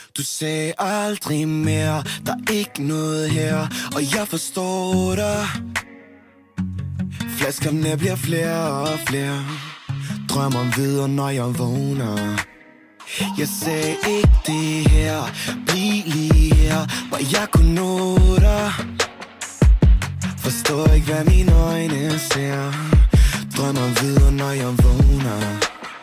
Du sagde aldrig mere, der er ikke noget her, og jeg forstår dig. Flaskerne bliver flere og flere, drømmer videre, når jeg vågner. Jeg sagde ikke det her, bliv lige her, hvor jeg kunne nå dig. Forstår ikke, hvad mine øjne ser, drømmer videre, når jeg vågner.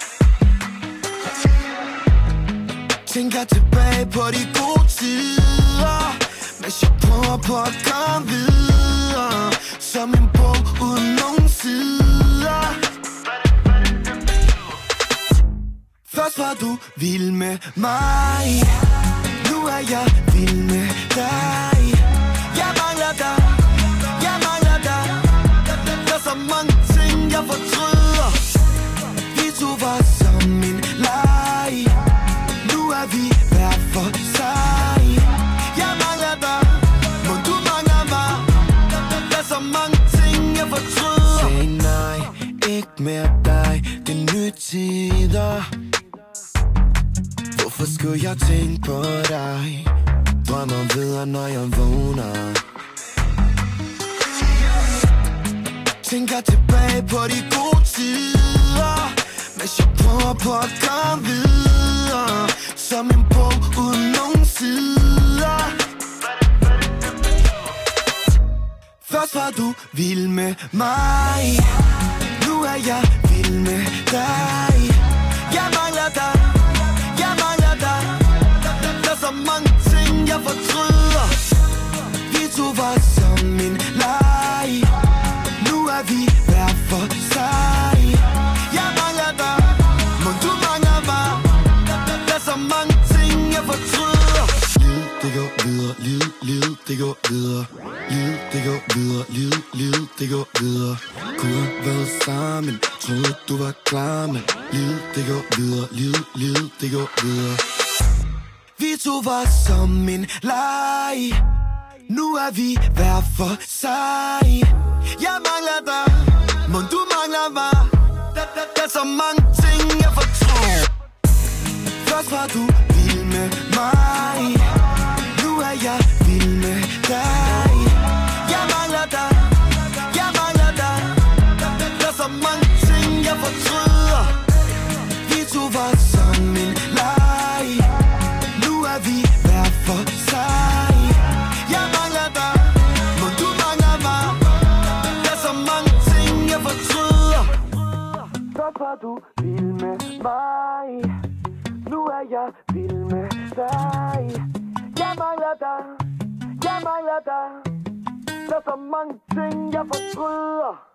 Tænker tilbage på de gode tider, mens jeg prøver på at komme videre, som en bog uden nogen sider. Først var du vild med mig, nu er jeg vild med dig. Jeg mangler dig, jeg mangler dig. Der er så mange ting jeg fortryder. Vi to var som en leg, nu er vi hver for sig. Jeg mangler dig, må du mangler mig. Der er så mange ting jeg fortryder. Say nej, ikke mere dig, det er nye tider. Hvorfor skulle jeg tænke på dig? Drømmer videre, når jeg vågner. Tænker tilbage på de gode tider, mens jeg prøver på at komme videre, som en bog uden nogen sider. Først var du vild med mig, nu er jeg vild med dig. Jeg mangler dig, jeg mangler dig. Der er så mange ting jeg fortryder. Vi to var som en leg, nu er vi hver for sig. Jeg mangler dig, må du mangler mig. Der er så mange ting jeg fortryder. Livet det går videre, livet det går videre. Livet det går videre, livet det går videre. Kunne have været sammen, troede du var klar, men livet det går videre, livet det går videre. Vi to var som en leg, nu er vi hver for sig. Jeg mangler dig, må du mangler mig. Der er så mange ting jeg fortryder. Først var du vild med mig, nu er jeg vild med dig. Jeg mangler dig, jeg mangler dig. Der er så mange ting jeg fortryder. Vi to var som en leg, nu er vi hver for sig. Jeg mangler dig, må du mangler mig. Der er så mange ting jeg fortryder. Først var du vild med mig, nu er jeg vild med dig. Jeg mangler dig, jeg mangler dig. Der er så mange ting jeg fortryder.